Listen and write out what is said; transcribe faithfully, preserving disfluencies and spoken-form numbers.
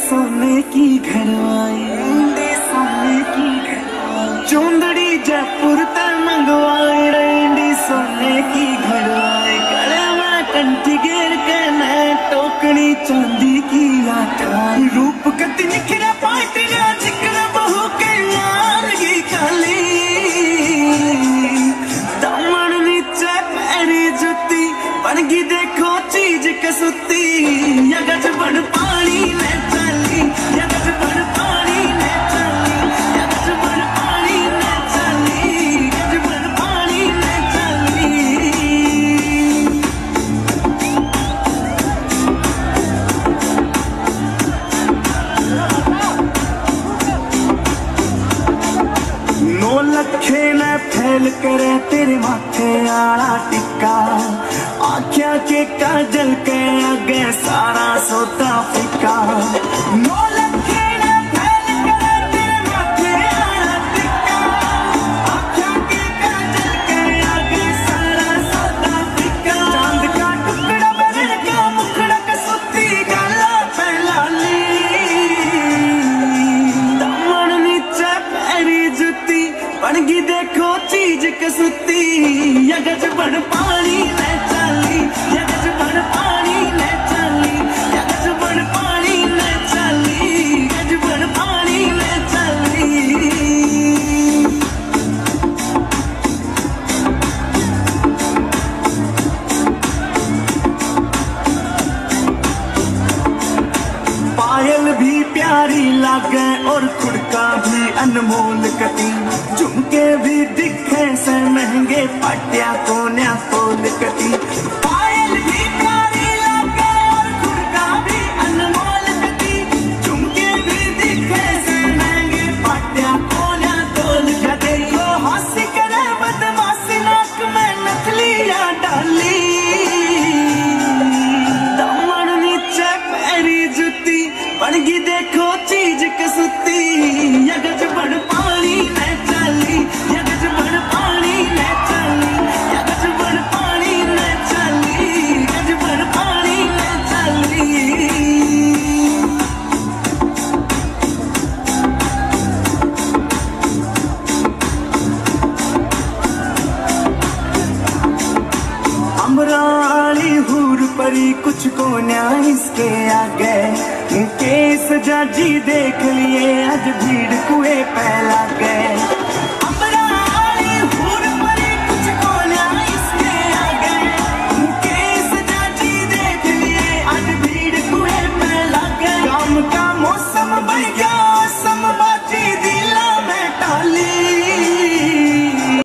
सोने की घरवाई, इंडी सोने की घरवाई, चुंदड़ी जयपुर ते मंगवाई, इंडी सोने की घरवाई, गले में कंठी घेर के नए टोकनी चांदी की लाटाई, रूप कति निखरा पाटिया चिकना बहू के लाल की काली, दामन नीचे पैरी जुती बनगी देखो चीज कसुती, या गज बन पानी में चली, या गज बन पानी में चली, या गज बन पानी में चली, गज बन पानी में चली। नौ लखे ने फैल करे तेरे माथे आला टिक्का, आख्या के काजल के आगे सारा सोता फिका, नौ लखे ने फैल करे तेरे माथे आला टिक्का, आख्या के काजल के आगे सारा सोता फिका, चांद का टुकड़ा बरन का मुखड़ा कसुती गाला फैलाली, दामन नीचे पैरी जुती बनगी देखो चीज कसुती, या गज बन पानी में चली, या गज बन पानी में चली, या गज बन पानी में चली, गज बन पानी में चली। पायल भी प्यारी लागे और खुड़का भी अनमोल कती, झुमके भी दिखे से महंगे पाटिया कोन्या तोल कती, पायल भी प्यारी लागे और खुड़का भी अनमोल कती, झुमके भी दिखे से महंगे पाटिया कोन्या तोल कती, यो हंसी करे बदमाशी नाक में नथलियां डाली, दामन नीचे पैरी जुती बनगी देखो चीज कसुती, या गज बन पानी में चली, या गज बन पानी में चली, या गज बन पानी में चली, गज बन पानी में चली। अमराली हूर परी कुछ को न्याय इसके आगे, केस जाजी देख लिए आज भीड़ कुएं पै लगे।